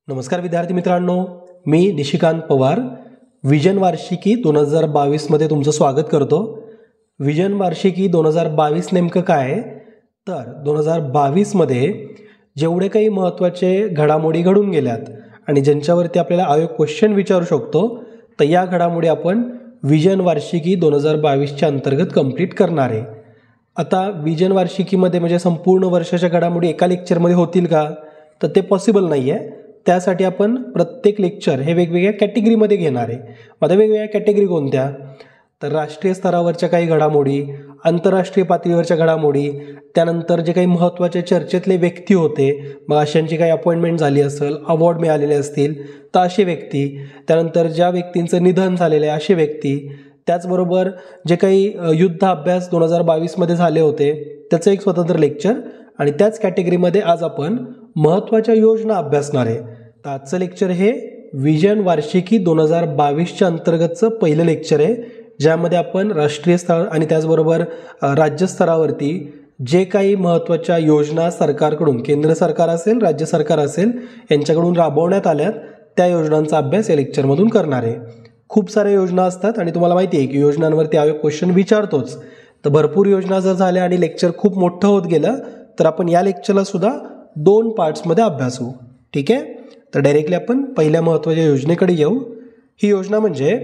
नमस्कार विद्यार्थी मित्रांनो, मी निशिकांत पवार विजन वार्षिकी 2022 मध्ये तुमचं स्वागत करतो. विजन वार्षिकी 2022 नेमकं काय आहे तर 2022 मध्ये जेवढे काही महत्त्वाचे घडामोडी घडून गेल्यात आणि ज्यांच्यावरती आपल्याला आयोग क्वेश्चन विचारू शकतो तर या घडामोडी आपण विजन वार्षिकी 2022च्या अंतर्गत कंप्लीट करणार आहे. आता विजन वार्षिकीमध्ये म्हणजे संपूर्ण वर्षाच्या घडामोडी एका लेक्चरमध्ये होतील का तर ते पॉसिबल नाही आहे. त्यासाठी आपण प्रत्येक लेक्चर हे वेगवेगळ्या कॅटेगरीमध्ये घेणार आहे. आता वेगवेगळ्या कॅटेगरी कोणत्या तर राष्ट्रीय स्तरावरच्या काही घडामोडी, आंतरराष्ट्रीय पातळीवरच्या घडामोडी, त्यानंतर जे काही महत्त्वाचे चर्चेतले व्यक्ती होते मग अशांची काही अपॉइंटमेंट झाली असेल, अवॉर्ड मिळालेले असतील तर असे व्यक्ती, त्यानंतर ज्या व्यक्तींचं निधन झालेलं आहे असे व्यक्ती, त्याचबरोबर जे काही युद्ध अभ्यास 2022 मध्ये झाले होते त्याचं एक स्वतंत्र लेक्चर आणि त्याच कॅटेगरीमध्ये आज आपण महत्त्वाच्या योजना अभ्यासणार आहे. तर आजचं लेक्चर हे विजन वार्षिकी 2022च्या अंतर्गतचं पहिलं लेक्चर आहे, ज्यामध्ये आपण राष्ट्रीय स्तर आणि त्याचबरोबर राज्यस्तरावरती जे काही महत्त्वाच्या योजना सरकारकडून, केंद्र सरकार असेल, राज्य सरकार असेल, यांच्याकडून राबवण्यात आल्यात त्या योजनांचा अभ्यास या लेक्चरमधून करणार आहे. खूप साऱ्या योजना असतात आणि तुम्हाला माहिती आहे की योजनांवरती आयोग क्वेश्चन विचारतोच. तर भरपूर योजना जर झाल्या आणि लेक्चर खूप मोठं होत गेलं तर आपण या लेक्चरला सुद्धा 2 पार्ट्समध्ये अभ्यासू. ठीक आहे, तर डायरेक्टली आपण पहिल्या महत्त्वाच्या योजनेकडे येऊ. ही योजना म्हणजे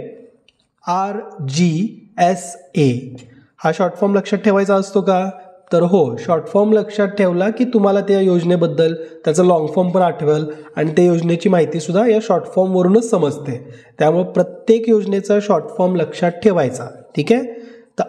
RGSA. हा शॉर्ट फॉर्म लक्षात ठेवायचा असतो का तर हो, शॉर्ट फॉर्म लक्षात ठेवला की तुम्हाला त्या योजनेबद्दल त्याचं लॉंग फॉर्म पण आठवेल आणि त्या योजनेची माहिती सुद्धा या शॉर्ट फॉर्मवरूनच समजते. त्यामुळे प्रत्येक योजनेचा शॉर्ट फॉर्म लक्षात ठेवायचा. ठीक आहे, तर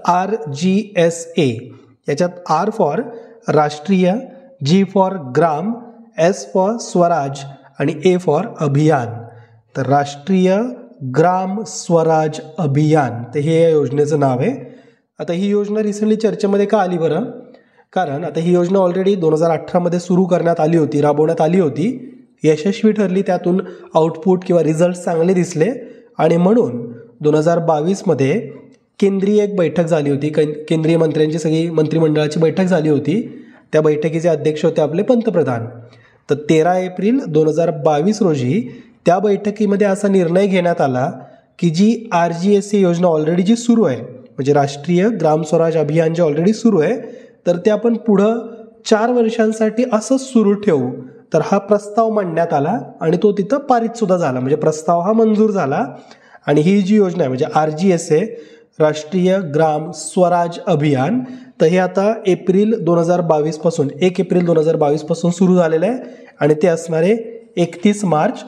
RGSA याच्यात R for Rashtriya, G for Gram, S for Swaraj आणि A फॉर अभियान. तर राष्ट्रीय ग्राम स्वराज अभियान तर हे या योजनेचं नाव आहे. आता ही योजना रिसेंटली चर्चेमध्ये का आली बरं, कारण आता ही योजना ऑलरेडी 2018 मध्ये सुरू करण्यात आली होती, राबवण्यात आली होती, यशस्वी ठरली, त्यातून आउटपुट किंवा रिझल्ट चांगले दिसले आणि म्हणून 2022 मध्ये केंद्रीय एक बैठक झाली होती. केंद्रीय मंत्र्यांची सगळी मंत्रिमंडळाची बैठक झाली होती. त्या बैठकीचे अध्यक्ष होते आपले पंतप्रधान. तर 13 एप्रिल 2022 रोजी त्या बैठकीमध्ये असा निर्णय घेण्यात आला की जी RGSA योजना ऑलरेडी जी सुरू आहे, म्हणजे राष्ट्रीय ग्राम स्वराज अभियान जे ऑलरेडी सुरू आहे, तर ते आपण पुढं 4 वर्षांसाठी असंच सुरू ठेवू. तर हा प्रस्ताव मांडण्यात आला आणि तो तिथं पारित सुद्धा झाला, म्हणजे प्रस्ताव हा मंजूर झाला. आणि ही जी योजना आहे म्हणजे RGSA राष्ट्रीय ग्राम स्वराज अभियान, तर हे आता एप्रिल 2022 पासून 1 एप्रिल 2022 पासून सुरू झालेलं आहे आणि ते असणार आहे 31 मार्च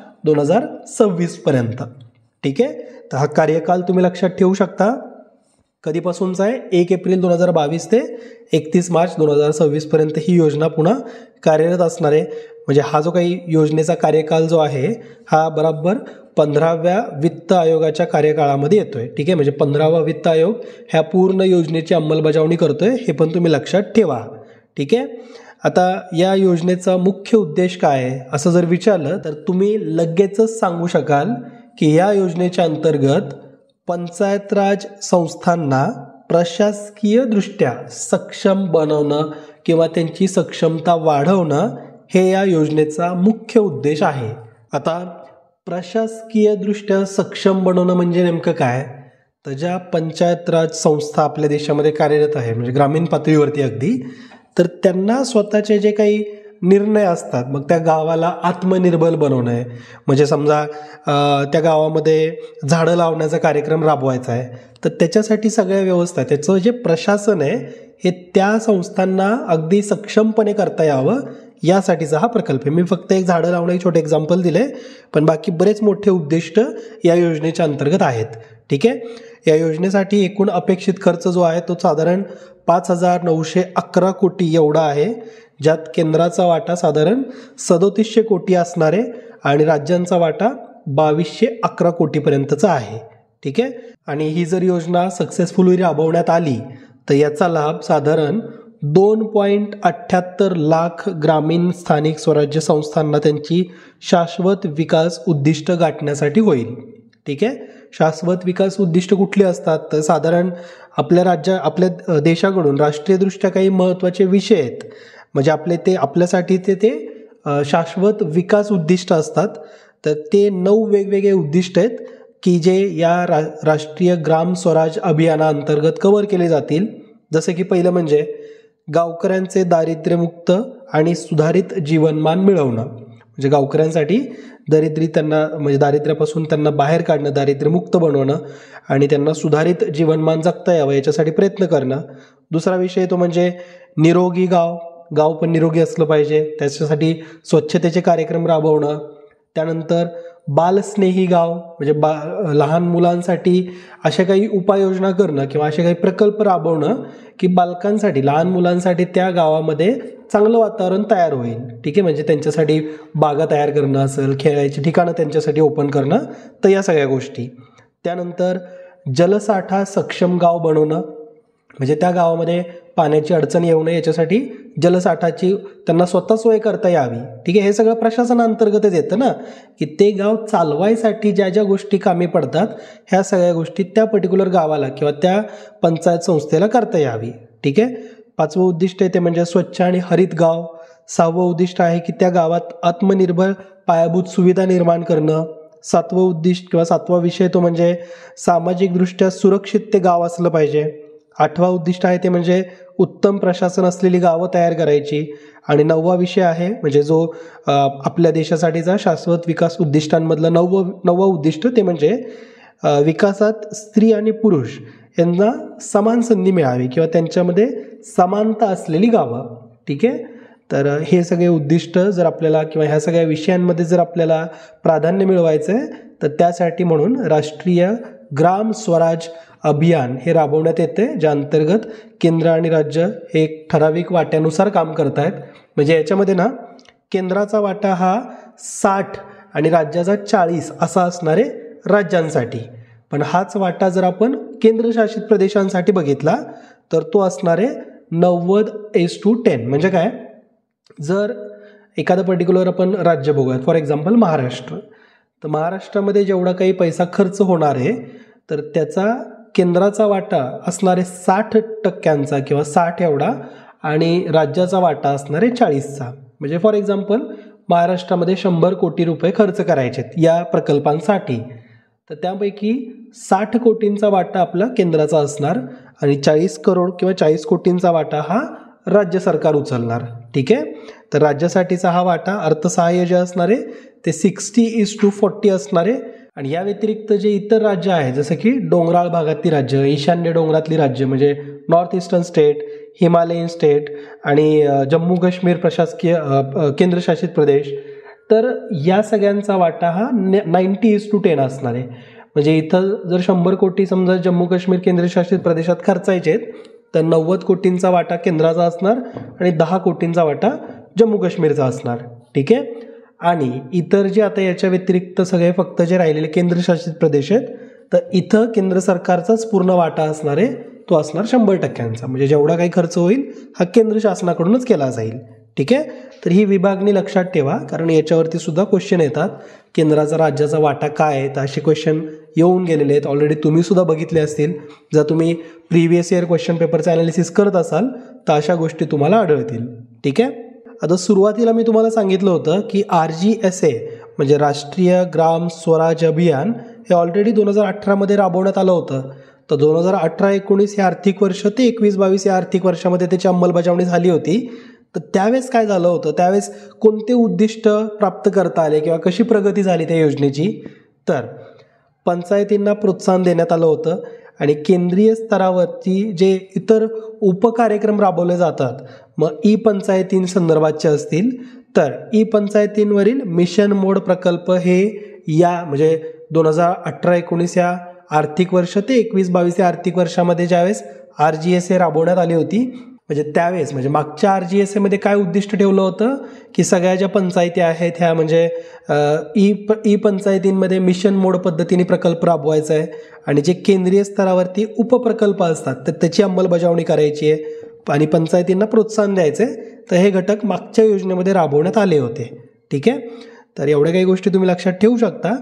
2026 पर्यंत. ठीक आहे, तर हा कार्यकाल तुम्ही लक्षात ठेवू शकता. कधीपासूनचा आहे 1 एप्रिल 2022 ते 31 मार्च 2026 पर्यंत ही योजना पुन्हा कार्यरत असणार आहे. म्हणजे हा जो काही योजनेचा कार्यकाल जो आहे हा बरोबर 15व्या वित्त आयोगाच्या कार्यकाळामध्ये येतोय. ठीक आहे, म्हणजे 15वा वित्त आयोग ह्या पूर्ण योजनेची अंमलबजावणी करतोय, हे पण तुम्ही लक्षात ठेवा. ठीक आहे, आता या योजनेचा मुख्य उद्देश काय आहे असं जर विचारलं तर तुम्ही लगेचच सांगू शकाल की या योजनेच्या अंतर्गत पंचायत राज संस्थांना प्रशासकीय दृष्ट्या सक्षम बनवणं किंवा त्यांची सक्षमता वाढवणं हे या योजनेचा मुख्य उद्देश आहे. आता प्रशासकीय दृष्ट्या सक्षम बनवणं म्हणजे नेमकं काय तर ज्या पंचायत राज संस्था आपल्या देशामध्ये कार्यरत आहे, म्हणजे ग्रामीण पातळीवरती अगदी, तर त्यांना स्वतःचे जे काही निर्णय असतात मग त्या गावाला आत्मनिर्भर बनवणं आहे. म्हणजे समजा त्या गावामध्ये झाडं लावण्याचा कार्यक्रम राबवायचा आहे तर त्याच्यासाठी सगळ्या व्यवस्था, त्याचं जे प्रशासन आहे हे त्या संस्थांना अगदी सक्षमपणे करता यावं यासाठीचा हा प्रकल्प आहे. मी फक्त एक झाडं लावणं एक छोटे एक्झाम्पल दिले, पण बाकी बरेच मोठे उद्दिष्ट या योजनेच्या अंतर्गत आहेत. ठीक आहे, या योजनेसाठी एकूण अपेक्षित खर्च जो आहे तो साधारण 5,911 कोटी एवढा आहे, ज्यात केंद्राचा वाटा साधारण 3700 कोटी असणार आहे आणि राज्यांचा वाटा 2211 कोटीपर्यंतचा आहे. ठीक आहे, आणि ही जर योजना सक्सेसफुली राबवण्यात आली तर याचा लाभ साधारण 2.78 लाख ग्रामीण स्थानिक स्वराज्य संस्थांना त्यांची शाश्वत विकास उद्दिष्ट गाठण्यासाठी होईल. ठीक आहे, शाश्वत विकास उद्दिष्ट कुठली असतात तर साधारण आपल्या देशाकडून राष्ट्रीयदृष्ट्या काही महत्त्वाचे विषय आहेत, म्हणजे आपल्यासाठी ते शाश्वत विकास उद्दिष्ट असतात. तर ते 9 वेगवेगळे उद्दिष्ट आहेत की जे या राष्ट्रीय ग्राम स्वराज अभियानाअंतर्गत कव्हर केले जातील. जसं की पहिलं म्हणजे गावकऱ्यांचे दारिद्र्यमुक्त आणि सुधारित जीवनमान मिळवणं. म्हणजे गावकऱ्यांसाठी दारिद्र्यापासून त्यांना बाहेर काढणं, दारिद्र्यमुक्त बनवणं आणि त्यांना सुधारित जीवनमान जगता यावं याच्यासाठी प्रयत्न करणं. दुसरा विषय तो म्हणजे निरोगी गाव पण निरोगी असलं पाहिजे, त्याच्यासाठी स्वच्छतेचे कार्यक्रम राबवणं. त्यानंतर बालस्नेही गाव म्हणजे लहान मुलांसाठी अशा काही उपाययोजना करणं किंवा असे काही प्रकल्प राबवणं की बालकांसाठी, लहान मुलांसाठी त्या गावामध्ये चांगलं वातावरण तयार होईल. ठीक आहे, म्हणजे त्यांच्यासाठी बागा तयार करणं असेल, खेळायची ठिकाणं त्यांच्यासाठी ओपन करणं, तर या सगळ्या गोष्टी. त्यानंतर जलसाठा सक्षम गाव बनवणं, म्हणजे त्या गावामध्ये पाण्याची अडचण येऊ नये याच्यासाठी जलसाठाची त्यांना स्वतः सोय करता यावी. ठीक आहे, हे सगळं प्रशासनाअंतर्गतच येतं ना, की ते गाव चालवायसाठी ज्या ज्या गोष्टी कामी पडतात ह्या सगळ्या गोष्टी त्या पर्टिक्युलर गावाला किंवा त्या पंचायत संस्थेला करता यावी. ठीक आहे. 5वं उद्दिष्ट आहे ते म्हणजे स्वच्छ आणि हरित गाव. 6वं उद्दिष्ट आहे की त्या गावात आत्मनिर्भर पायाभूत सुविधा निर्माण करणं. 7वं उद्दिष्ट किंवा 7वा विषय तो म्हणजे सामाजिकदृष्ट्या सुरक्षित ते गाव असलं पाहिजे. 8वा उद्दिष्ट आहे ते म्हणजे उत्तम प्रशासन असलेली गावं तयार करायची. आणि 9वा विषय आहे म्हणजे जो आपल्या देशासाठीचा शाश्वत विकास उद्दिष्टांमधलं 9वं उद्दिष्ट ते म्हणजे विकासात स्त्री आणि पुरुष यांना समान संधी मिळावी किंवा त्यांच्यामध्ये समानता असलेली गावं. ठीक आहे, तर हे सगळे उद्दिष्ट जर आपल्याला किंवा ह्या सगळ्या विषयांमध्ये जर आपल्याला प्राधान्य मिळवायचं आहे तर त्यासाठी म्हणून राष्ट्रीय ग्राम स्वराज अभियान हे राबवण्यात येते, ज्या अंतर्गत केंद्र आणि राज्य हे एक ठराविक वाट्यानुसार काम करत आहेत. म्हणजे याच्यामध्ये ना केंद्राचा वाटा हा 60 आणि राज्याचा 40 असा असणार आहे राज्यांसाठी. पण हाच वाटा जर आपण केंद्रशासित प्रदेशांसाठी बघितला तर तो असणार आहे 90:10. म्हणजे काय, जर एखादं पर्टिक्युलर आपण राज्य बघूयात, फॉर एक्झाम्पल महाराष्ट्र, तर महाराष्ट्रामध्ये जेवढा काही पैसा खर्च होणार आहे तर त्याचा केंद्राचा वाटा असणार आहे 60% किंवा 60 एवढा आणि राज्याचा वाटा असणार आहे 40चा. म्हणजे फॉर एक्झाम्पल महाराष्ट्रामध्ये 100 कोटी रुपये खर्च करायचे या प्रकल्पांसाठी, तर त्यापैकी 60 कोटींचा वाटा आपला केंद्राचा असणार आणि 40 करोड किंवा 40 कोटींचा वाटा हा राज्य सरकार उचलणार. ठीक आहे, तर राज्यासाठीचा हा वाटा अर्थसहाय्य जे असणार आहे ते 60:40 असणार आहे. आणि या व्यतिरिक्त जे इतर राज्य आहे जसं की डोंगराळ भागातली राज्य, ईशान्य डोंगरातली राज्य म्हणजे north eastern state, Himalayan state आणि जम्मू काश्मीर प्रशासकीय केंद्रशासित प्रदेश, तर या सगळ्यांचा वाटा हा 90:10 असणार आहे. म्हणजे इथं जर 100 कोटी समजा जम्मू काश्मीर केंद्रशासित प्रदेशात खर्चायचे आहेत तर 90 कोटींचा वाटा केंद्राचा असणार आणि 10 कोटींचा वाटा जम्मू काश्मीरचा असणार. ठीक आहे, आणि इतर जे आता याच्या व्यतिरिक्त सगळे फक्त जे राहिलेले केंद्रशासित प्रदेश आहेत तर इथं केंद्र सरकारचाच पूर्ण वाटा असणार आहे, तो असणार 100%. म्हणजे जेवढा काही खर्च होईल हा केंद्र शासनाकडूनच केला जाईल. ठीक आहे, तर ही विभागणी लक्षात ठेवा कारण याच्यावरती सुद्धा क्वेश्चन येतात. केंद्राचा राज्याचा वाटा काय आहे, तर असे क्वेश्चन येऊन गेलेले आहेत, ऑलरेडी तुम्ही सुद्धा बघितले असतील. जर तुम्ही प्रिव्हियस इयर क्वेश्चन पेपरचं ॲनालिसिस करत असाल तर अशा गोष्टी तुम्हाला आढळतील. ठीक आहे, आता सुरुवातीला मी तुम्हाला सांगितलं होतं की RGSA म्हणजे राष्ट्रीय ग्राम स्वराज अभियान हे ऑलरेडी 2018 राबवण्यात आलं होतं. तर 2018-19 हे आर्थिक वर्ष ते 21-22 या आर्थिक वर्षामध्ये त्याची अंमलबजावणी झाली होती. तर त्यावेळेस काय झालं होतं, त्यावेळेस कोणते उद्दिष्ट प्राप्त करता आले किंवा कशी प्रगती झाली त्या योजनेची, तर पंचायतींना प्रोत्साहन देण्यात आलं होतं आणि केंद्रीय स्तरावरती जे इतर उपकार्यक्रम राबवले जातात, मग पंचायतींसंदर्भातचे असतील तर पंचायतींवरील मिशन मोड प्रकल्प हे या म्हणजे 2018-19 या आर्थिक वर्ष ते 21-22 या आर्थिक वर्षामध्ये ज्यावेळेस RGSA राबवण्यात आली होती, म्हणजे त्यावेळेस म्हणजे मागच्या RGSA मध्ये काय उद्दिष्ट ठेवलं होतं की सगळ्या ज्या पंचायती आहेत ह्या म्हणजे पंचायतींमध्ये मिशन मोड पद्धतीने प्रकल्प राबवायचा आहे आणि जे केंद्रीय स्तरावरती उपप्रकल्प असतात तर त्याची अंमलबजावणी करायची आहे आणि पंचायतींना प्रोत्साहन द्यायचं आहे. तर हे घटक मागच्या योजनेमध्ये राबवण्यात आले होते. ठीक आहे, तर एवढ्या काही गोष्टी तुम्ही लक्षात ठेवू शकता.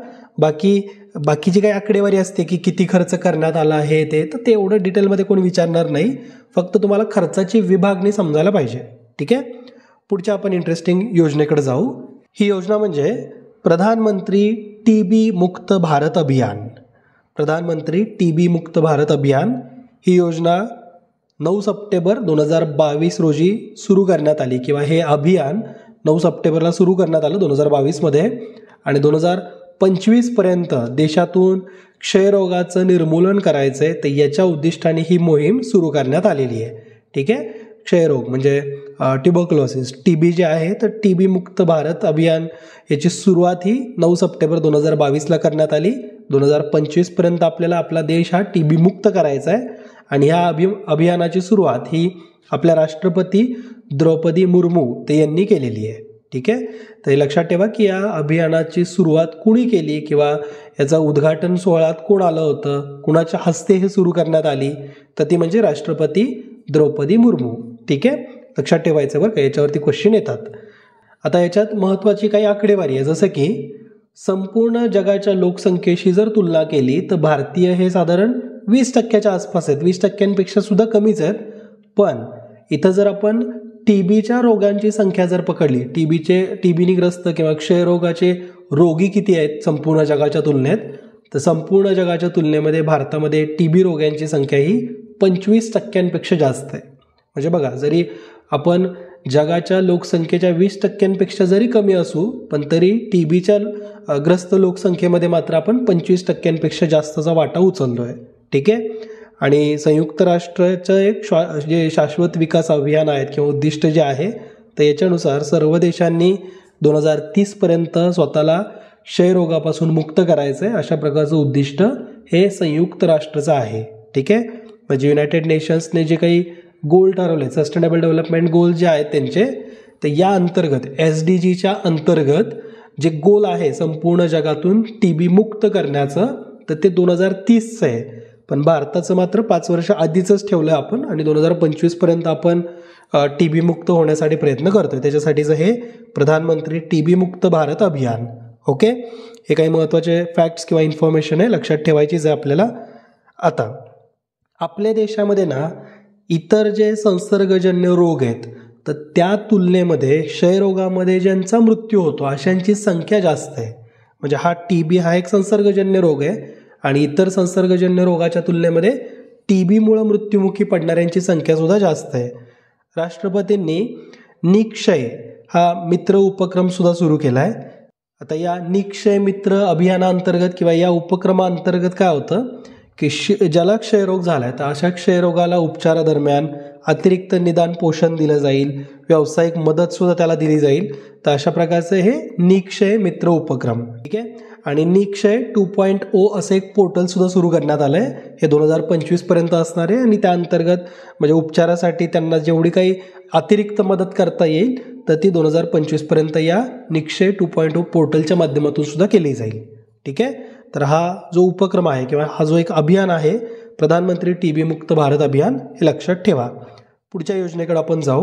बाकीची काही आकडेवारी असते की किती खर्च करण्यात आला आहे तर ते एवढं डिटेलमध्ये कोणी विचारणार नाही, फक्त तुम्हाला खर्चाची विभागणी समजायला पाहिजे. ठीक आहे, पुढच्या आपण इंटरेस्टिंग योजनेकडे जाऊ. ही योजना म्हणजे प्रधानमंत्री TB मुक्त भारत अभियान. प्रधानमंत्री TB मुक्त भारत अभियान ही योजना 9 सप्टेंबर 2022 रोजी सुरू करण्यात आली, किंवा हे अभियान 9 सप्टेंबरला सुरू करण्यात आलं 2022मध्ये. आणि 2025पर्यंत देशातून क्षयरोगाचं निर्मूलन करायचं आहे, तर याच्या उद्दिष्टाने ही मोहीम सुरू करण्यात आलेली आहे. ठीक आहे. क्षयरोग म्हणजे ट्युबरक्युलोसिस, TB जे आहे, तर TB मुक्त भारत अभियान याची सुरुवात ही 9 सप्टेंबर 2022ला करण्यात आली. 2025पर्यंत आपल्याला आपला देश हा TB मुक्त करायचा आहे. आणि ह्या अभियानाची सुरुवात ही आपल्या राष्ट्रपती द्रौपदी मुर्मू ते यांनी केलेली आहे. ठीक आहे. तर हे लक्षात ठेवा की या अभियानाची सुरुवात कुणी केली किंवा याचा उद्घाटन सोहळ्यात कोण आलं होतं, कुणाच्या हस्ते हे सुरू करण्यात आली, तर ती म्हणजे राष्ट्रपती द्रौपदी मुर्मू. ठीक आहे. लक्षात ठेवायचं बरं का, याच्यावरती क्वेश्चन येतात. आता याच्यात महत्त्वाची काही आकडेवारी आहे, जसं की संपूर्ण जगाच्या लोकसंख्येशी जर तुलना केली तर भारतीय हे साधारण 20% आसपास आहेत, 20%पेक्षा सुद्धा कमीच आहेत. पण इथं जर आपण TBच्या रोगांची संख्या जर पकडली, TBनी ग्रस्त किंवा क्षयरोगाचे रोगी किती आहेत संपूर्ण जगाच्या तुलनेत, तर संपूर्ण जगाच्या तुलनेमध्ये भारतामध्ये TB रोग्यांची संख्या ही 25% जास्त आहे. म्हणजे बघा, जरी आपण जगाच्या लोकसंख्येच्या 20% जरी कमी असू, पण तरी TBच्या ग्रस्त लोकसंख्येमध्ये मात्र आपण 25% जास्तचा वाटा उचललो आहे. ठीक आहे. आणि संयुक्त राष्ट्राचं एक जे शाश्वत विकास अभियान आहेत किंवा उद्दिष्ट जे आहे, तर याच्यानुसार सर्व देशांनी 2030पर्यंत स्वतःला क्षयरोगापासून मुक्त करायचं आहे, अशा प्रकारचं उद्दिष्ट हे संयुक्त राष्ट्राचं आहे. ठीक आहे. म्हणजे युनायटेड नेशन्सने जे काही गोल ठरवले, सस्टेनेबल डेव्हलपमेंट गोल जे आहेत त्यांचे, तर या अंतर्गत SDGच्या अंतर्गत जे गोल आहे संपूर्ण जगातून TB मुक्त करण्याचं, तर ते 2030चं आहे. पण भारताचं मात्र 5 वर्ष आधीचंच ठेवलं आहे आपण, आणि 2025पर्यंत आपण TB मुक्त होण्यासाठी प्रयत्न करतोय. त्याच्यासाठीचं हे प्रधानमंत्री TB मुक्त भारत अभियान. ओके. हे काही महत्त्वाचे फॅक्ट्स किंवा इन्फॉर्मेशन आहे, लक्षात ठेवायचीच आहे आपल्याला. आता आपल्या देशामध्ये ना इतर जे संसर्गजन्य रोग आहेत, तर त्या तुलनेमध्ये क्षयरोगामध्ये ज्यांचा मृत्यू होतो अशांची संख्या जास्त आहे. म्हणजे हा TB हा एक संसर्गजन्य रोग आहे, आणि इतर संसर्गजन्य रोगाच्या तुलनेमध्ये TBमुळे मृत्युमुखी पडणाऱ्यांची संख्यासुद्धा जास्त आहे. राष्ट्रपतींनी निक्षय हा मित्र उपक्रमसुद्धा सुरू केला आहे. आता या निक्षय मित्र अभियानाअंतर्गत किंवा या उपक्रमाअंतर्गत काय होतं की ज्याला क्षयरोग झाला आहे, तर अशा क्षयरोगाला उपचारादरम्यान अतिरिक्त निदान पोषण दिलं जाईल, व्यावसायिक मदतसुद्धा त्याला दिली जाईल. तर अशा प्रकारचं हे निक्षय मित्र उपक्रम. ठीक आहे. आणि निक्षय 2.0 असं एक पोर्टलसुद्धा सुरू करण्यात आलं आहे. हे 2025पर्यंत असणार आहे, आणि त्या अंतर्गत म्हणजे उपचारासाठी त्यांना जेवढी काही अतिरिक्त मदत करता येईल, तर ती 2025पर्यंत या निक्षय 2.0 पोर्टलच्या माध्यमातून सुद्धा केली जाईल. ठीक आहे. तर हा जो उपक्रम आहे किंवा हा जो एक अभियान आहे प्रधानमंत्री TB मुक्त भारत अभियान, हे लक्षात ठेवा. पुढच्या योजनेकडे आपण जाऊ.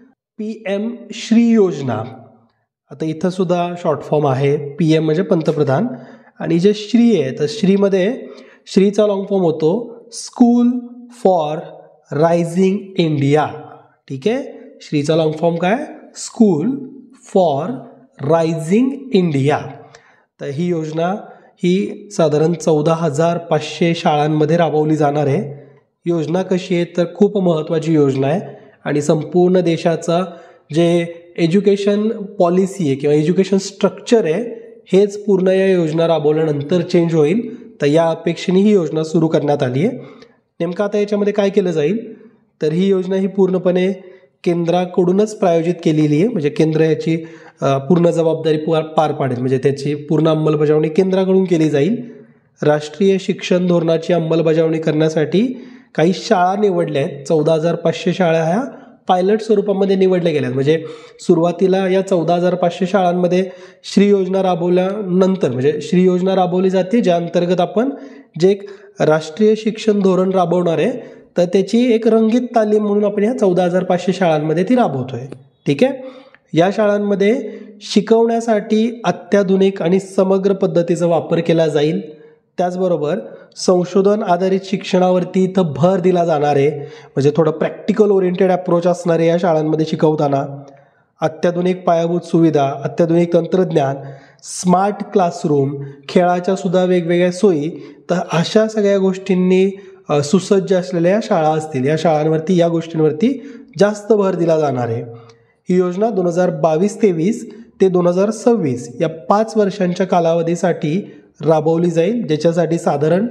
PM श्री योजना. आता इथं सुद्धा शॉर्ट फॉर्म आहे. PM म्हणजे पंतप्रधान, आणि जे श्री आहे, तर श्रीमध्ये श्रीचा लॉंग फॉर्म होतो स्कूल फॉर रायझिंग इंडिया. ठीक आहे. श्रीचा लॉंग फॉर्म काय? School for rising India. तर ही योजना ही साधारण 14,500 शाळांमध्ये राबवली जाणार आहे. योजना कशी आहे, तर खूप महत्त्वाची योजना आहे, आणि संपूर्ण देशाचा जे एज्युकेशन पॉलिसी आहे किंवा एज्युकेशन स्ट्रक्चर आहे, हेच पूर्ण या योजना राबवल्यानंतर चेंज होईल. तर या अपेक्षेने ही योजना सुरू करण्यात आली आहे. नेमकं आता याच्यामध्ये काय केलं जाईल, तर ही योजना ही पूर्णपणे केंद्राकडूनच प्रायोजित केलेली आहे. म्हणजे केंद्र याची पूर्ण जबाबदारी पार पाडेल, म्हणजे त्याची पूर्ण अंमलबजावणी केंद्राकडून केली जाईल. राष्ट्रीय शिक्षण धोरणाची अंमलबजावणी करण्यासाठी काही शाळा निवडल्या आहेत. 14,500 शाळा ह्या पायलट स्वरूपामध्ये निवडल्या गेल्या. म्हणजे सुरुवातीला या 14,500 शाळांमध्ये श्री योजना राबवल्यानंतर, म्हणजे श्री योजना राबवली जाते, ज्या अंतर्गत आपण जे एक राष्ट्रीय शिक्षण धोरण राबवणार आहे, तर त्याची एक रंगीत तालीम म्हणून आपण ह्या 14,500 शाळांमध्ये ती राबवतोय. ठीक आहे. या शाळांमध्ये शिकवण्यासाठी अत्याधुनिक आणि समग्र पद्धतीचा वापर केला जाईल. त्याचबरोबर संशोधन आधारित शिक्षणावरती इथं भर दिला जाणार आहे. म्हणजे थोडं प्रॅक्टिकल ओरिएंटेड अप्रोच असणार आहे या शाळांमध्ये शिकवताना. अत्याधुनिक पायाभूत सुविधा, अत्याधुनिक तंत्रज्ञान, स्मार्ट क्लासरूम, खेळाच्या सुद्धा वेगवेगळ्या सोयी, तर अशा सगळ्या गोष्टींनी सुसज्ज असलेल्या शाळा असतील. या शाळांवरती, या गोष्टींवरती जास्त भर दिला जाणार आहे. ही योजना 2022-23 ते 2026 या 5 वर्षांच्या कालावधीसाठी राबवली जाईल, ज्याच्यासाठी साधारण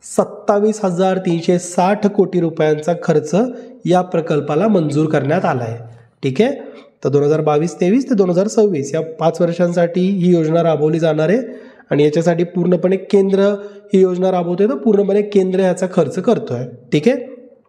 27,360 कोटी रुपयांचा खर्च या प्रकल्पाला मंजूर करण्यात आला आहे. ठीक आहे, तर 2022-23 ते 2026 या 5 वर्षांसाठी ही योजना राबवली जाणार आहे आणि याच्यासाठी पूर्णपणे केंद्र ही योजना राबवतोय, तर पूर्णपणे केंद्र याचा खर्च करतोय. ठीक आहे.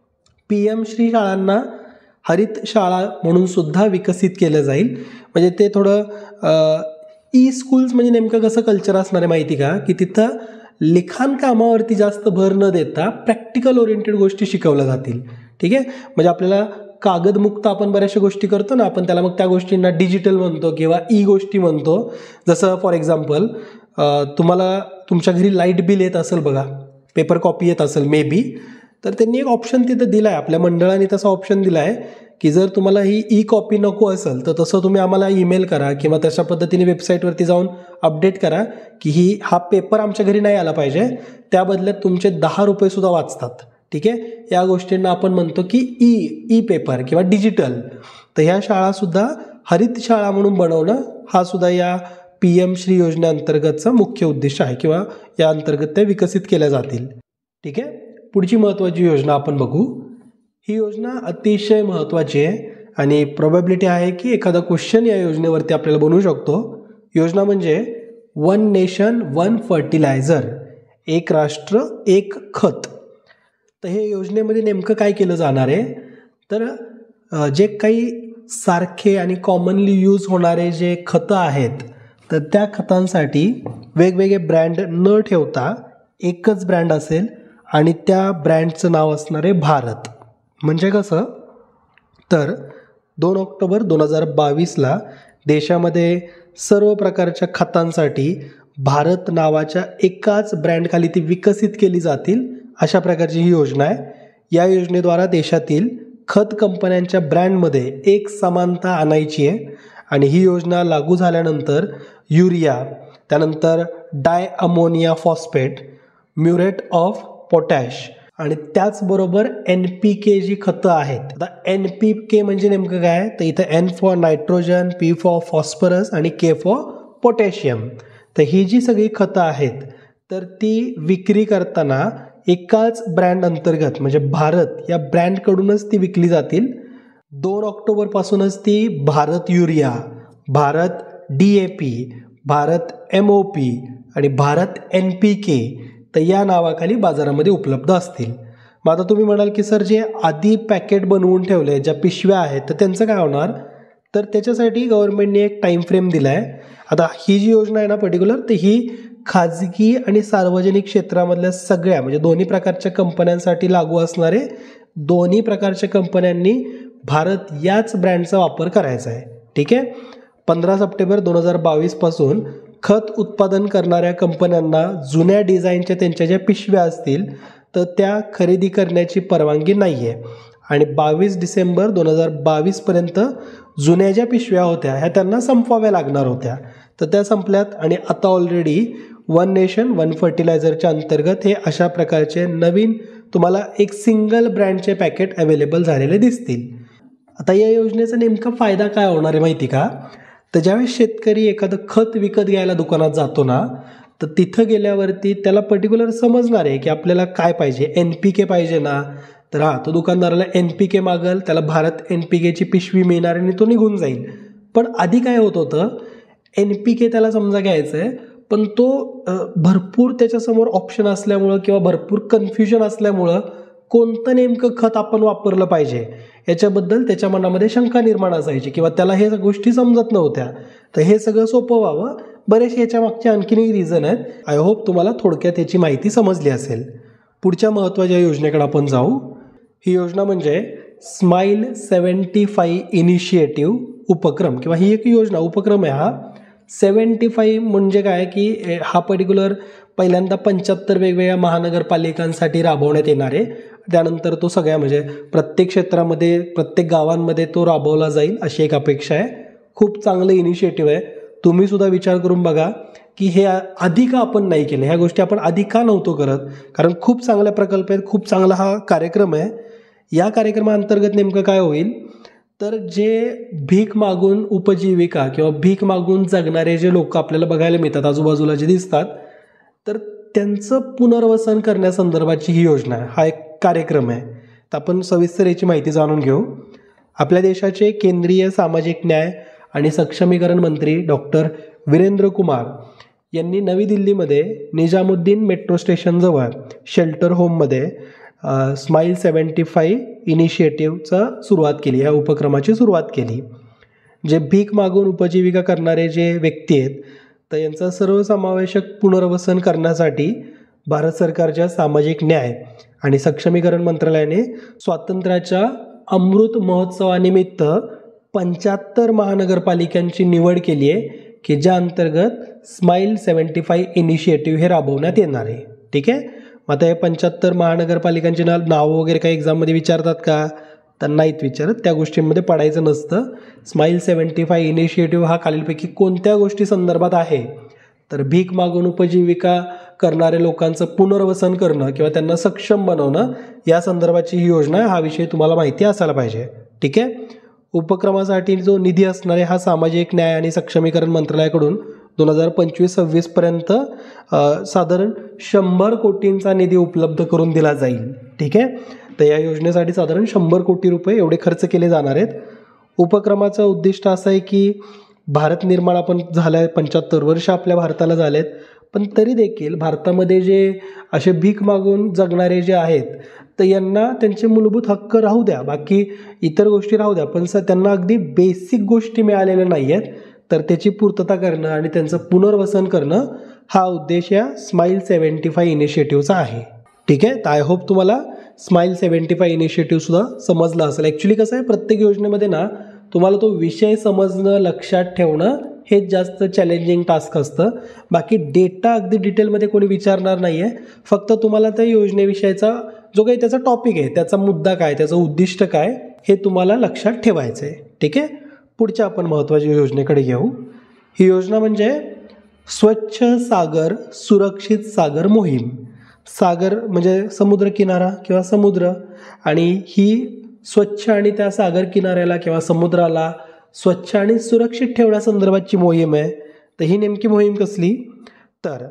PM श्री शाळांना हरित शाळा म्हणून सुद्धा विकसित केलं जाईल. म्हणजे ते थोडं ई स्कूल्स म्हणजे नेमकं कसं कल्चर असणार आहे माहिती का, की तिथं लिखाण कामावरती जास्त भर न देता प्रॅक्टिकल ओरिएंटेड गोष्टी शिकवल्या जातील. ठीक आहे, म्हणजे आपल्याला कागदमुक्त आपण बऱ्याचशा गोष्टी करतो ना, आपण त्याला मग त्या गोष्टींना डिजिटल म्हणतो किंवा ई गोष्टी म्हणतो. जसं फॉर एक्झाम्पल तुम्हाला तुमच्या घरी लाईट बिल येत असेल बघा, पेपर कॉपी येत असेल मे बी, तर त्यांनी एक ऑप्शन तिथं दिला आहे, आपल्या मंडळाने तसा ऑप्शन दिला आहे की जर तुम्हाला ही ई कॉपी नको असेल तर तसं तुम्ही आम्हाला ईमेल करा किंवा तशा पद्धतीने वेबसाईटवरती जाऊन अपडेट करा की हा पेपर आमच्या घरी नाही आला पाहिजे, त्या बदल्यात तुमचे 10 रुपये सुद्धा वाचतात. ठीक आहे, या गोष्टींना आपण म्हणतो की ई पेपर किंवा डिजिटल. तर ह्या शाळासुद्धा हरित शाळा म्हणून बनवणं हा सुद्धा या PM श्री योजनेअंतर्गतचा मुख्य उद्देश आहे किंवा या अंतर्गत त्या विकसित केल्या जातील. ठीक आहे, पुढची महत्त्वाची योजना आपण बघू. ही योजना अतिशय महत्त्वाची आहे आणि प्रोबॅबिलिटी आहे की एखादा क्वेश्चन या योजनेवरती आपल्याला बनवू शकतो. योजना म्हणजे वन नेशन वन फर्टिलायझर, एक राष्ट्र एक खत. तर हे योजनेमध्ये नेमकं काय केलं जाणार आहे, तर जे काही सारखे आणि कॉमनली यूज होणारे जे खतं आहेत, तर त्या खतांसाठी वेगवेगळे ब्रँड न ठेवता एकच ब्रँड असेल आणि त्या ब्रँडचं नाव असणार आहे भारत. म्हणजे कसं, तर 2 ऑक्टोबर 2022ला देशामध्ये सर्व प्रकारच्या खतांसाठी भारत नावाच्या एकाच ब्रँडखाली ती विकसित केली जातील, अशा प्रकारची ही योजना आहे. या योजनेद्वारा देशातील खत कंपन्यांच्या ब्रँडमध्ये एक समानता आणायची आहे आणि ही योजना लागू झाल्यानंतर युरिया, त्यानंतर di ammonia phosphate, muriate of potash आणि त्याचबरोबर NPK जी खतं आहेत. आता NPK म्हणजे नेमकं काय, तर इथं N for nitrogen, P for phosphorus आणि K फॉर पोटॅशियम. तर ही जी सगळी खतं आहेत तर ती विक्री करताना एकाच ब्रँड अंतर्गत म्हणजे भारत या ब्रँडकडूनच ती विकली जातील. 2 ऑक्टोबरपासूनच ती Bharat urea, Bharat DAP, Bharat MOP आणि भारत NPK तर या नावाखाली बाजारामध्ये उपलब्ध असतील. मग आता तुम्ही म्हणाल की सर जे आधी पॅकेट बनवून ठेवले, ज्या पिशव्या आहेत, तर त्यांचं काय होणार, तर त्याच्यासाठी गव्हर्नमेंटने एक टाईम फ्रेम दिला आहे. आता ही जी योजना आहे ना पर्टिक्युलर, तर ही खाजगी आणि सार्वजनिक क्षेत्रामधल्या सगळ्या म्हणजे दोन्ही प्रकारच्या कंपन्यांसाठी लागू असणारे, दोन्ही प्रकारच्या कंपन्यांनी भारत याच ब्रँडचा वापर करायचा आहे. ठीक आहे, 15 सप्टेंबर 2022 पासून खत उत्पादन करणाऱ्या कंपन्यांना जुन्या डिझाईनच्या त्यांच्या ज्या पिशव्या असतील तर त्या खरेदी करण्याची परवानगी नाही आहे आणि 22 डिसेंबर 2022 पर्यंत जुन्या ज्या पिशव्या होत्या ह्या त्यांना संपवाव्या लागणार होत्या, तर त्या संपल्यात आणि आता ऑलरेडी वन नेशन वन फर्टिलायझरच्या अंतर्गत हे अशा प्रकारचे नवीन तुम्हाला एक सिंगल ब्रँडचे पॅकेट अवेलेबल झालेले दिसतील. आता या योजनेचा नेमका फायदा काय होणार आहे माहिती का, तर ज्यावेळेस शेतकरी एखादं खत विकत घ्यायला दुकानात जातो ना, तर तिथं गेल्यावरती त्याला पर्टिक्युलर समजणार आहे की आपल्याला काय पाहिजे, NPK पाहिजे ना, तर तो दुकानदाराला NPK मागल, त्याला भारत NPKची पिशवी मिळणार आणि तो निघून जाईल. पण आधी काय होत होतं, NPK त्याला समजा घ्यायचं आहे पण तो भरपूर त्याच्यासमोर ऑप्शन असल्यामुळं किंवा भरपूर कन्फ्युजन असल्यामुळं कोणतं नेमकं खत आपण वापरलं पाहिजे याच्याबद्दल त्याच्या मनामध्ये शंका निर्माण असायची किंवा त्याला हे गोष्टी समजत नव्हत्या. तर हे सगळं सोपं व्हावं, बरेचसे याच्या मागचे आणखीनही रिझन आहेत. आय होप तुम्हाला थोडक्यात याची माहिती समजली असेल. पुढच्या महत्त्वाच्या योजनेकडे आपण जाऊ. ही योजना म्हणजे स्माईल 75 इनिशिएटिव्ह उपक्रम किंवा ही एक योजना उपक्रम आहे. हा 75 म्हणजे काय की हा पर्टिक्युलर पहिल्यांदा 75 वेगवेगळ्या महानगरपालिकांसाठी राबवण्यात येणार आहे. त्यानंतर तो सगळ्या म्हणजे प्रत्येक क्षेत्रामध्ये प्रत्येक गावांमध्ये तो राबवला जाईल अशी एक अपेक्षा आहे. खूप चांगलं इनिशिएटिव्ह आहे. तुम्ही सुद्धा विचार करून बघा की हे आधी का आपण नाही केलं, ह्या गोष्टी आपण आधी का नव्हतो करत. कारण खूप चांगला प्रकल्प आहेत, खूप चांगला हा कार्यक्रम आहे. या कार्यक्रमाअंतर्गत नेमकं काय होईल तर जे भीक मागून उपजीविका किंवा भीक मागून जगणारे जे लोक आपल्याला बघायला मिळतात, आजूबाजूला जे दिसतात, तर त्यांचं पुनर्वसन करण्यासंदर्भाची ही योजना आहे, हा एक कार्यक्रम आहे. तर आपण सविस्तर याची माहिती जाणून घेऊ. आपल्या देशाचे केंद्रीय सामाजिक न्याय आणि सक्षमीकरण मंत्री डॉक्टर वीरेंद्र कुमार यांनी नवी दिल्लीमध्ये निजामुद्दीन मेट्रो स्टेशनजवळ शेल्टर होममध्ये स्माईल 75 इनिशिएटिव्हचा सुरुवात केली, या उपक्रमाची सुरुवात केली. जे भीक मागून उपजीविका करणारे जे व्यक्ती आहेत तर यांचं सर्वसमावेशक पुनर्वसन करण्यासाठी भारत सरकारच्या सामाजिक न्याय आणि सक्षमीकरण मंत्रालयाने स्वातंत्र्याच्या अमृत महोत्सवानिमित्त 75 महानगरपालिकांची निवड केली आहे की ज्या अंतर्गत स्माईल 75 इनिशिएटिव्ह हे राबवण्यात येणार आहे. ठीक आहे. मग आता हे 75 महानगरपालिकांची नावं वगैरे काही एक्झाममध्ये विचारतात का, तर नाहीत विचारत, त्या गोष्टींमध्ये पडायचं नसतं. स्माईल 75 इनिशिएटिव्ह हा खालीलपैकी कोणत्या गोष्टी संदर्भात आहे तर भीक मागून उपजीविका करणारे लोकांचं पुनर्वसन करणं किंवा त्यांना सक्षम बनवणं या संदर्भाची ही योजना आहे. हा विषय तुम्हाला माहिती असायला पाहिजे. ठीक आहे. उपक्रमासाठी जो निधी असणार आहे हा सामाजिक न्याय आणि सक्षमीकरण मंत्रालयाकडून 2025-26 पर्यंत साधारण 100 कोटींचा निधी उपलब्ध करून दिला जाईल. ठीक आहे. तर या योजनेसाठी साधारण 100 कोटी रुपये एवढे खर्च केले जाणार आहेत. उपक्रमाचं उद्दिष्ट असं आहे की भारत निर्माण आपण झालं आहे, 75 वर्ष आपल्या भारताला झाले आहेत, पण तरी देखील भारतामध्ये जे असे भीक मागून जगणारे जे आहेत तर यांना त्यांचे मूलभूत हक्क राहू द्या, बाकी इतर गोष्टी राहू द्या, पण त्यांना अगदी बेसिक गोष्टी मिळालेल्या नाही आहेत, तर त्याची पूर्तता करणं आणि त्यांचं पुनर्वसन करणं हा उद्देश या स्माईल 75 इनिशिएटिव्हचा आहे. ठीक आहे. तर आय होप तुम्हाला स्माईल 75 इनिशिएटिव्ह सुद्धा समजलं असेल. ॲक्च्युली कसं आहे, प्रत्येक योजनेमध्ये ना तुम्हाला तो विषय समजणं, लक्षात ठेवणं हेच जास्त चॅलेंजिंग टास्क असतं. बाकी डेटा अगदी डिटेलमध्ये कोणी विचारणार नाही आहे. फक्त तुम्हाला त्या योजनेविषयीचा जो काही त्याचा टॉपिक आहे, त्याचा मुद्दा काय, त्याचं उद्दिष्ट काय हे तुम्हाला लक्षात ठेवायचं आहे. ठीक आहे. पुढच्या आपण महत्त्वाच्या योजनेकडे घेऊ. ही योजना म्हणजे स्वच्छ सागर सुरक्षित सागर मोहीम. सागर म्हणजे समुद्रकिनारा किंवा समुद्र, आणि ही स्वच्छ आणि त्या सागर किनाऱ्याला किंवा समुद्राला स्वच्छ आणि सुरक्षित ठेवण्यासंदर्भातची मोहीम आहे. तर ही नेमकी मोहीम कसली तर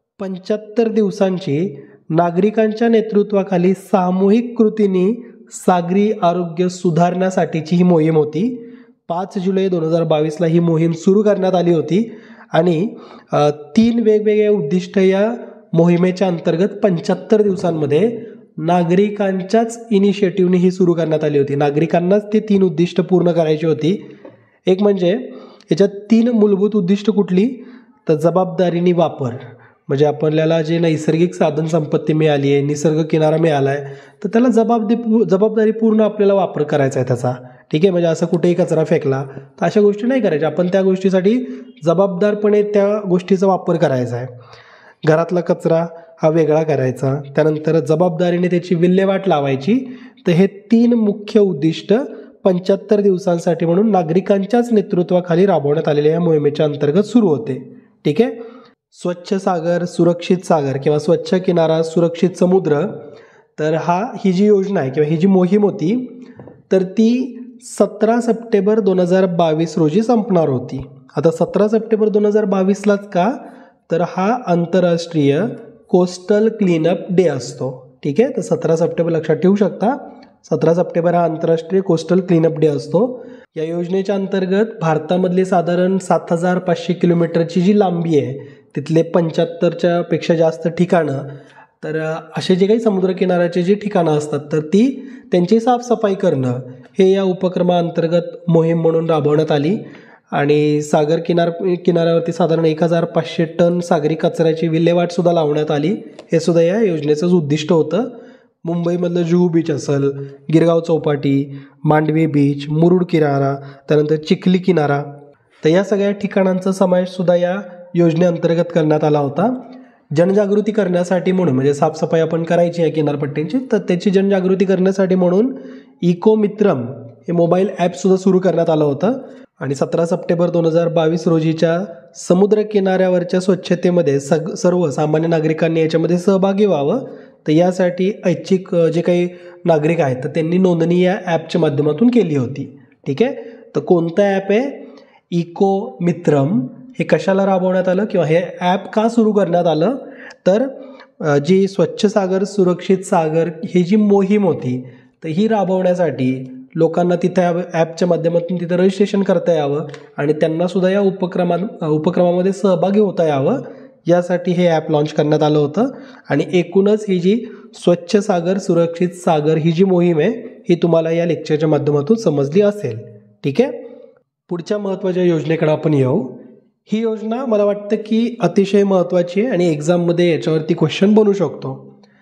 75 दिवसांची नागरिकांच्या नेतृत्वाखाली सामूहिक कृतीने सागरी आरोग्य सुधारण्यासाठीची ही मोहीम होती. 5 जुलै 2022ला ही मोहीम सुरू करण्यात आली होती आणि 3 वेगवेगळे उद्दिष्ट या मोहिमेच्या अंतर्गत 75 दिवसांमध्ये नागरिकांच्याच इनिशिएटिव्हने ही सुरू करण्यात आली होती. नागरिकांनाच ते 3 उद्दिष्ट पूर्ण करायची होती. एक म्हणजे याच्यात 3 मूलभूत उद्दिष्ट कुठली तर जबाबदारीने वापर, म्हणजे आपल्याला जे नैसर्गिक साधन संपत्ती मिळाली आहे, निसर्ग किनारा मिळाला आहे, तर त्याला जबाबदारीपूर्ण आपल्याला वापर करायचा आहे त्याचा. ठीक आहे. म्हणजे असं कुठेही कचरा फेकला तर अशा गोष्टी नाही करायच्या. आपण त्या गोष्टीसाठी जबाबदारपणे त्या गोष्टीचा वापर करायचा आहे. घरातला कचरा हा वेगळा करायचा, त्यानंतर जबाबदारीने त्याची विल्हेवाट लावायची. तर हे 3 मुख्य उद्दिष्ट 75 दिवसांसाठी म्हणून नागरिकांच्याच नेतृत्वाखाली राबवण्यात आलेल्या या मोहिमेच्या अंतर्गत सुरू होते. ठीक आहे. स्वच्छ सागर सुरक्षित सागर किंवा स्वच्छ किनारा सुरक्षित समुद्र, तर ही जी योजना आहे किंवा ही जी मोहीम होती तर ती 17 सप्टेंबर 2022 रोजी संपणार होती. आता 17 सप्टेंबर 2022लाच का तर हा आंतरराष्ट्रीय कोस्टल क्लीनअप डे असतो. ठीक आहे. तर 17 सप्टेंबर लक्षात ठेवू शकता. 17 सप्टेंबर हा आंतरराष्ट्रीय कोस्टल क्लीनअप डे असतो. या योजनेच्या अंतर्गत भारतामधली साधारण 7500 किलोमीटरची जी लांबी आहे तिथले 75च्या पेक्षा जास्त ठिकाणं, तर असे जे काही समुद्रकिनाऱ्याचे जे ठिकाणं असतात तर त्यांची साफसफाई करणं हे या उपक्रमाअंतर्गत मोहीम म्हणून राबवण्यात आली. आणि सागर किनाऱ्यावरती साधारण 1500 टन सागरी कचऱ्याची विल्हेवाट सुद्धा लावण्यात आली. हे सुद्धा या योजनेचंच उद्दिष्ट होतं. मुंबईमधलं जुहू बीच असेल, गिरगाव चौपाटी, मांडवी बीच, मुरुड किनारा, त्यानंतर चिखली किनारा, तर या सगळ्या ठिकाणांचा समावेश सुद्धा या योजनेअंतर्गत करण्यात आला होता. जनजागृती करण्यासाठी म्हणून, म्हणजे साफसफाई आपण करायची आहे किनारपट्टींची, तर त्याची जनजागृती करण्यासाठी म्हणून इको मित्रम हे मोबाईल ॲपसुद्धा सुरू करण्यात आलं होतं. आणि 17 सप्टेंबर 2022 रोजीच्या समुद्र किनाऱ्यावरच्या स्वच्छतेमध्ये सर्व सामान्य नागरिकांनी याच्यामध्ये सहभागी व्हावं. तर यासाठी ऐच्छिक जे काही नागरिक आहेत तर त्यांनी नोंदणी या ॲपच्या माध्यमातून केली होती. ठीक आहे. तर कोणतं ॲप आहे? इको मित्रम. हे कशाला राबवण्यात आलं किंवा हे ॲप का सुरू करण्यात आलं? तर जी स्वच्छ सागर सुरक्षित सागर ही जी मोहीम होती तर ही राबवण्यासाठी लोकांना तिथं ॲपच्या माध्यमातून तिथं रजिस्ट्रेशन करता यावं आणि त्यांनासुद्धा या उपक्रमामध्ये सहभागी होता यावं यासाठी हे ॲप लॉन्च करण्यात आलं होतं. आणि एकूणच ही जी स्वच्छ सागर सुरक्षित सागर ही जी मोहीम आहे ही तुम्हाला या लेक्चरच्या माध्यमातून समजली असेल. ठीक आहे. पुढच्या महत्त्वाच्या योजनेकडे आपण येऊ. ही योजना मला वाटतं की अतिशय महत्त्वाची आहे आणि एक्झाममध्ये याच्यावरती क्वेश्चन बनू शकतो.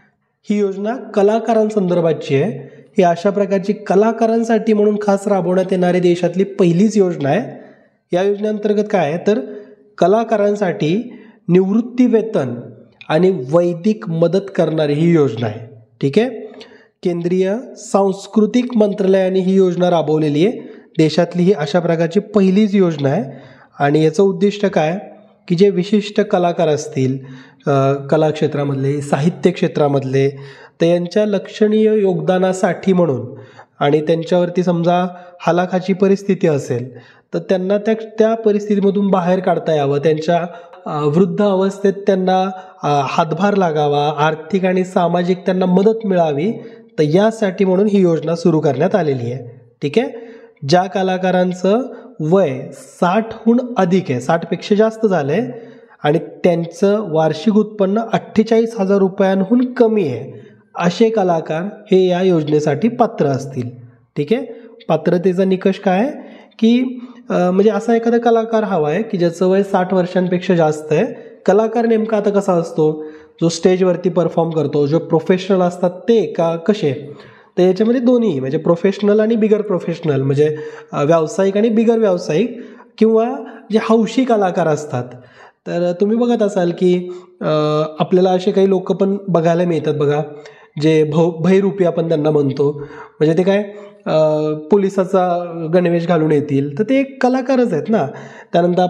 ही योजना कलाकारांसंदर्भाची आहे. ही अशा प्रकारची कलाकारांसाठी म्हणून खास राबवण्यात येणारी देशातली पहिलीच योजना आहे. या योजनेअंतर्गत काय आहे तर कलाकारांसाठी निवृत्ती वेतन आणि वैदिक मदत करणारी ही योजना आहे. ठीक आहे. केंद्रीय सांस्कृतिक मंत्रालयाने ही योजना राबवलेली आहे. देशातली ही अशा प्रकारची पहिलीच योजना आहे आणि याचं उद्दिष्ट काय की जे विशिष्ट कलाकार असतील कला क्षेत्रामधले साहित्य क्षेत्रामधले तर यांच्या लक्षणीय योगदानासाठी म्हणून आणि त्यांच्यावरती समजा हलाखाची परिस्थिती असेल तर त्यांना त्या परिस्थितीमधून बाहेर काढता यावं. त्यांच्या वृद्ध अवस्थेत त्यांना हातभार लागावा, आर्थिक आणि सामाजिक त्यांना मदत मिळावी तर यासाठी म्हणून ही योजना सुरू करण्यात आलेली आहे. ठीक आहे. ज्या कलाकारांचं वय 60हून अधिक आहे 60पेक्षा जास्त झालं आहे आणि त्यांचं वार्षिक उत्पन्न 48,000 रुपयांहून कमी आहे असे कलाकार हे या योजनेसाठी पात्र असतील. ठीक आहे. पात्रतेचा निकष काय आहे की म्हणजे असा एखादा कलाकार हवा आहे की ज्याचं वय 60 वर्षांपेक्षा जास्त आहे. कलाकार नेमका आता कसा असतो जो स्टेजवरती परफॉर्म करतो जो प्रोफेशनल असतात ते का कसे तर याच्यामध्ये दोन्ही म्हणजे प्रोफेशनल आणि बिगर प्रोफेशनल म्हणजे व्यावसायिक आणि बिगर व्यावसायिक किंवा जे हौशी कलाकार असतात. तर तुम्ही बघत असाल की आपल्याला असे काही लोक पण बघायला मिळतात बघा जे भैरूपी आपण त्यांना म्हणतो. म्हणजे ते काय पोलिसाचा गणवेश घालून येतील तर ते एक कलाकारच आहेत ना. त्यानंतर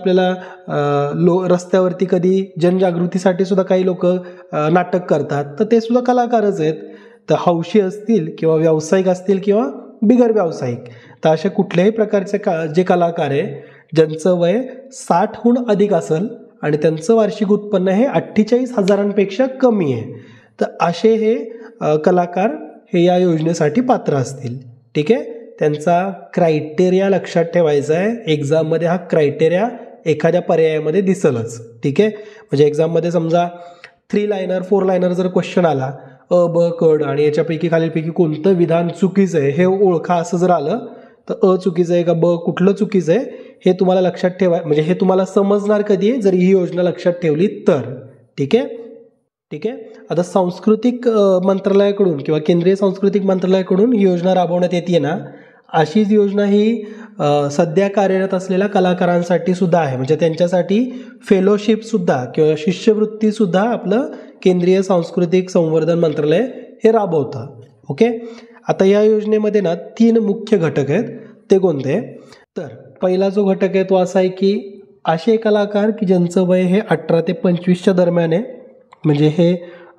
आपल्याला रस्त्यावरती कधी जनजागृतीसाठी सुद्धा काही लोक नाटक करतात तर ते सुद्धा कलाकारच आहेत. तर हौशी असतील किंवा व्यावसायिक असतील किंवा बिगर व्यावसायिक तर अशा कुठल्याही प्रकारचे जे कलाकार आहे ज्यांचं वय 60हून अधिक असेल आणि त्यांचं वार्षिक उत्पन्न हे 48,000पेक्षा कमी आहे तर असे हे कलाकार हे या योजनेसाठी पात्र असतील. ठीक आहे. त्यांचा क्रायटेरिया लक्षात ठेवायचा आहे. एक्झाममध्ये हा क्रायटेरिया एखाद्या पर्यायामध्ये दिसलच. ठीक आहे. म्हणजे एक्झाममध्ये समजा 3 लायनर 4 लायनर जर क्वेश्चन आला ब कड आणि याच्यापैकी खालीलपैकी कोणतं विधान चुकीचं आहे हे ओळखा असं जर आलं तर चुकीचं आहे का ब कुठलं चुकीचं आहे हे तुम्हाला लक्षात ठेवा. म्हणजे हे तुम्हाला समजणार कधी जर ही योजना लक्षात ठेवली तर. ठीक आहे. ठीक आहे. आता सांस्कृतिक मंत्रालयाकडून किंवा केंद्रीय सांस्कृतिक मंत्रालयाकडून ही योजना राबवण्यात येते ना अशीच योजना ही सध्या कार्यरत असलेल्या कलाकारांसाठी सुद्धा आहे. म्हणजे त्यांच्यासाठी फेलोशिपसुद्धा किंवा शिष्यवृत्तीसुद्धा आपलं केंद्रीय सांस्कृतिक संवर्धन मंत्रालय हे राबवतं. ओके. आता या योजनेमध्ये ना 3 मुख्य घटक आहेत. ते कोणते तर पहिला जो घटक आहे तो असा आहे की असे कलाकार की ज्यांचं वय हे 18 ते 25च्या दरम्यान आहे म्हणजे हे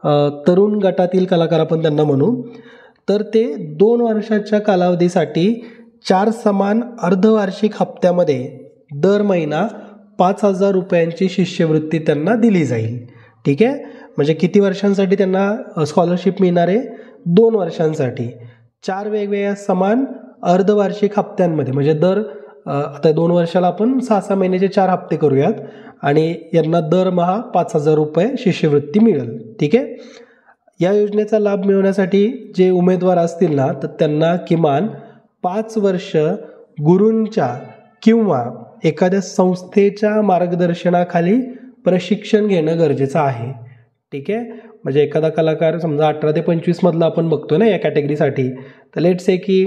तरुण गटातील कलाकार आपण त्यांना म्हणू तर ते 2 वर्षाच्या कालावधीसाठी 4 समान अर्धवार्षिक हप्त्यामध्ये दर महिना 5,000 रुपयांची शिष्यवृत्ती त्यांना दिली जाईल. ठीक आहे. म्हणजे किती वर्षांसाठी त्यांना स्कॉलरशिप मिळणार आहे 2 वर्षांसाठी 4 वेगवेगळ्या समान अर्धवार्षिक हप्त्यांमध्ये म्हणजे दर आता 2 वर्षाला आपण 6-6 महिन्याचे 4 हप्ते करूयात आणि यांना दरमहा 5,000 रुपये शिष्यवृत्ती मिळेल. ठीक आहे. या योजनेचा लाभ मिळवण्यासाठी जे उमेदवार असतील ना तर त्यांना किमान 5 वर्ष गुरूंच्या किंवा एखाद्या संस्थेच्या मार्गदर्शनाखाली प्रशिक्षण घेणं गरजेचं आहे. ठीक आहे. म्हणजे एखादा कलाकार समजा 18 ते 25 मधला आपण बघतो ना या कॅटेगरीसाठी तर लेट्स से की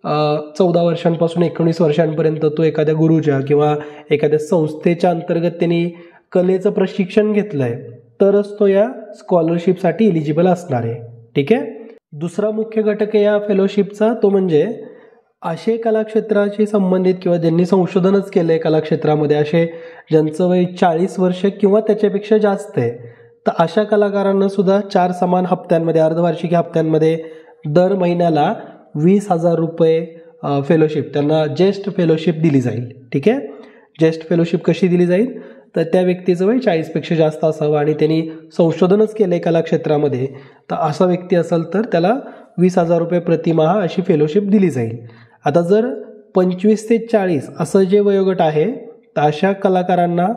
14 वर्षांपासून 19 वर्षांपर्यंत तो एखाद्या गुरुच्या किंवा एखाद्या संस्थेच्या अंतर्गत त्यांनी कलेचं प्रशिक्षण घेतलं आहे तरच तो या स्कॉलरशिपसाठी एलिजिबल असणार आहे. ठीक आहे. दुसरा मुख्य घटक आहे या फेलोशिपचा तो म्हणजे असे कलाक्षेत्राशी संबंधित किंवा ज्यांनी संशोधनच केलं आहे कलाक्षेत्रामध्ये, असे ज्यांचं वय 40 वर्ष किंवा त्याच्यापेक्षा जास्त आहे, तर अशा कलाकारांना सुद्धा 4 समान हप्त्यांमध्ये, अर्धवार्षिकी हप्त्यांमध्ये दर महिन्याला 20,000 रुपये फेलोशिप, त्यांना जेस्ट फेलोशिप दिली जाईल. ठीक आहे. जेस्ट फेलोशिप कशी दिली जाईल, तर त्या व्यक्तीचं वय 40पेक्षा जास्त असावं आणि त्यांनी संशोधनच केलं आहे कलाक्षेत्रामध्ये, तर असा व्यक्ती असेल तर त्याला 20,000 रुपये प्रतिमाह अशी फेलोशिप दिली जाईल. आता जर 25 ते 40 असं जे वयोगट आहे, तर अशा कलाकारांना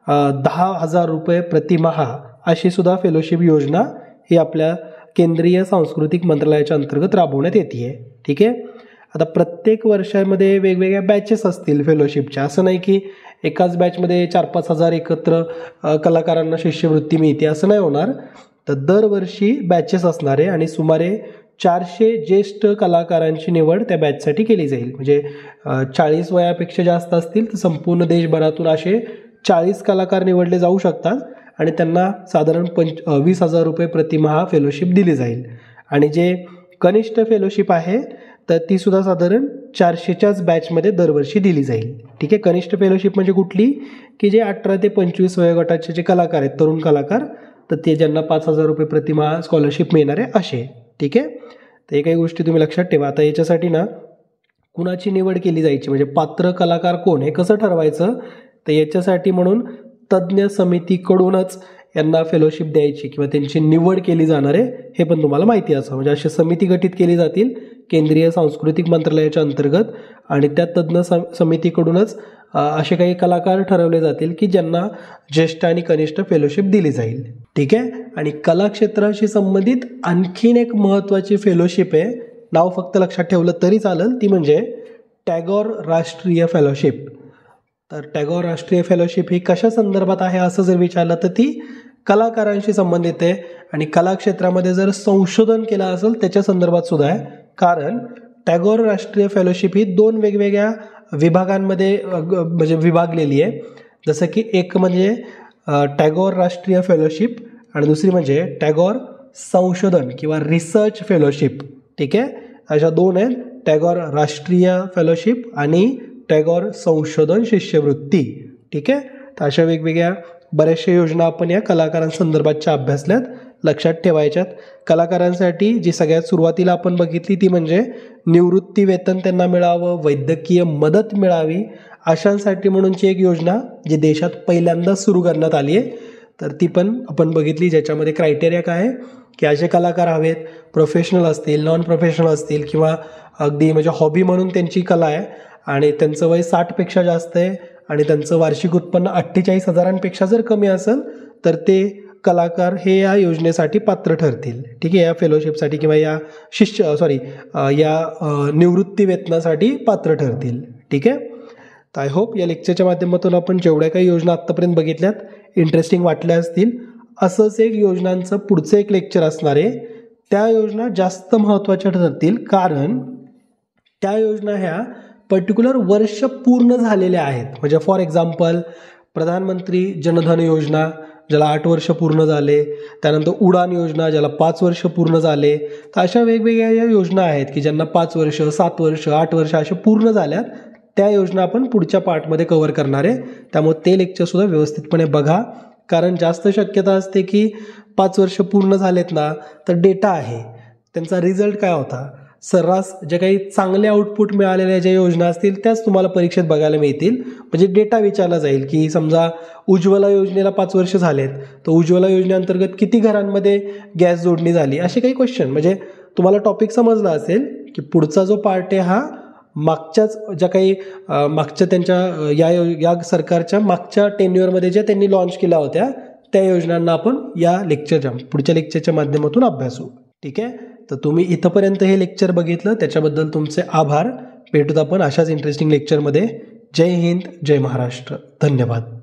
10,000 रुपये प्रतिमाह अशी सुद्धा फेलोशिप योजना ही आपल्या केंद्रीय सांस्कृतिक मंत्रालयाच्या अंतर्गत राबवण्यात येते आहे. ठीक आहे. आता प्रत्येक वर्षामध्ये वेगवेगळ्या बॅचेस असतील फेलोशिपच्या, असं नाही की एकाच बॅचमध्ये 4-5 हजार एकत्र कलाकारांना शिष्यवृत्ती मिळते, असं नाही होणार. तर दरवर्षी बॅचेस असणार आहे आणि सुमारे 400 ज्येष्ठ कलाकारांची निवड त्या बॅचसाठी केली जाईल. म्हणजे 40 वयापेक्षा जास्त असतील तर संपूर्ण देशभरातून असे 40 कलाकार निवडले जाऊ शकतात आणि त्यांना साधारण 20,000 रुपये प्रतिमाह फेलोशिप दिली जाईल. आणि जे कनिष्ठ फेलोशिप आहे तर ती सुद्धा साधारण 400च्याच बॅचमध्ये दरवर्षी दिली जाईल. ठीक आहे. कनिष्ठ फेलोशिप म्हणजे कुठली, की जे 18 ते 25 वयोगटाचे जे कलाकार आहेत, तरुण कलाकार, तर ते ज्यांना 5,000 रुपये प्रतिमाह स्कॉलरशिप मिळणार आहे असे. ठीक आहे. तर हे काही गोष्टी तुम्ही लक्षात ठेवा. आता याच्यासाठी ना कुणाची निवड केली जायची, म्हणजे पात्र कलाकार कोण हे कसं ठरवायचं, तर याच्यासाठी म्हणून तज्ज्ञ समितीकडूनच यांना फेलोशिप द्यायची किंवा त्यांची निवड केली जाणार आहे हे पण तुम्हाला माहिती असावं. म्हणजे अशी समिती गठीत केली जातील केंद्रीय सांस्कृतिक मंत्रालयाच्या अंतर्गत आणि त्या तज्ज्ञ समितीकडूनच असे काही कलाकार ठरवले जातील की ज्यांना ज्येष्ठ आणि कनिष्ठ फेलोशिप दिली जाईल. ठीक आहे. आणि कलाक्षेत्राशी संबंधित आणखीन एक महत्त्वाची फेलोशिप आहे, नाव फक्त लक्षात ठेवलं तरी चालेल, ती म्हणजे टॅगोर राष्ट्रीय फेलोशिप. तर टॅगोर राष्ट्रीय फेलोशिप ही कशा संदर्भात आहे असं जर विचारलं तर ती कलाकारांशी संबंधित आहे आणि कलाक्षेत्रामध्ये जर संशोधन केलं असेल त्याच्या संदर्भात सुद्धा आहे. कारण टॅगोर राष्ट्रीय फेलोशिप ही 2 वेगवेगळ्या विभागांमध्ये म्हणजे विभागलेली आहे. जसं की एक म्हणजे टॅगोर राष्ट्रीय फेलोशिप आणि दुसरी म्हणजे टॅगोर संशोधन किंवा रिसर्च फेलोशिप. ठीक आहे. अशा 2 आहेत, टॅगोर राष्ट्रीय फेलोशिप आणि टॅगोर संशोधन शिष्यवृत्ती. ठीक आहे. तर अशा वेगवेगळ्या बऱ्याचशा योजना आपण या कलाकारांसंदर्भातच्या अभ्यासल्यात, लक्षात ठेवायच्यात. कलाकारांसाठी जी सगळ्यात सुरुवातीला आपण बघितली ती म्हणजे निवृत्ती वेतन त्यांना मिळावं, वैद्यकीय मदत मिळावी, अशांसाठी म्हणूनची एक योजना जी देशात पहिल्यांदा सुरू करण्यात आली आहे, तर ती पण आपण बघितली. ज्याच्यामध्ये क्रायटेरिया काय आहे की असे कलाकार हवेत, प्रोफेशनल असतील, नॉन प्रोफेशनल असतील किंवा अगदी म्हणजे हॉबी म्हणून त्यांची कला आहे आणि त्यांचं वय 60पेक्षा जास्त आहे आणि त्यांचं वार्षिक उत्पन्न 48,000पेक्षा जर कमी असेल तर ते कलाकार हे या योजनेसाठी पात्र ठरतील. ठीक आहे. या फेलोशिपसाठी किंवा या निवृत्ती वेतनासाठी पात्र ठरतील. ठीक आहे. तर आय होप या लेक्चरच्या माध्यमातून आपण जेवढ्या काही योजना आत्तापर्यंत बघितल्यात इंटरेस्टिंग वाटल्या असतील. असंच एक योजनांचं पुढचं एक लेक्चर असणार आहे, त्या योजना जास्त महत्त्वाच्या ठरतील कारण त्या योजना ह्या पर्टिक्युलर वर्ष पूर्ण झालेल्या आहेत. म्हणजे फॉर एक्झाम्पल प्रधानमंत्री जनधन योजना ज्याला 8 वर्ष पूर्ण झाले, त्यानंतर उडान योजना ज्याला 5 वर्ष पूर्ण झाले. तर अशा वेगवेगळ्या या योजना आहेत की ज्यांना 5 वर्ष, 7 वर्ष, 8 वर्ष असे पूर्ण झाल्यात, त्या योजना आपण पुढच्या पार्टमध्ये कव्हर करणार आहे. त्यामुळे ते लेक्चरसुद्धा व्यवस्थितपणे बघा, कारण जास्त शक्यता असते की 5 वर्ष पूर्ण झालेत ना तर डेटा आहे, त्यांचा रिझल्ट काय होता, सर्रास जे काही चांगले आउटपुट मिळालेल्या ज्या योजना असतील त्याच तुम्हाला परीक्षेत बघायला मिळतील. म्हणजे डेटा विचारला जाईल की समजा उज्ज्वला योजनेला 5 वर्ष झालेत, तर उज्ज्वला योजनेअंतर्गत किती घरांमध्ये गॅस जोडणी झाली, असे काही क्वेश्चन. म्हणजे तुम्हाला टॉपिक समजला असेल की पुढचा जो पार्ट आहे हा मागच्याच ज्या काही मागच्या त्यांच्या या सरकारच्या मागच्या टेन्युअरमध्ये ज्या त्यांनी लॉन्च केल्या होत्या त्या योजनांना आपण या पुढच्या लेक्चरच्या माध्यमातून अभ्यासू. ठीक आहे. तर तुम्ही इथंपर्यंत हे लेक्चर बघितलं त्याच्याबद्दल तुमचे आभार. भेटूत आपण अशाच इंटरेस्टिंग लेक्चरमध्ये. जय हिंद, जय महाराष्ट्र. धन्यवाद.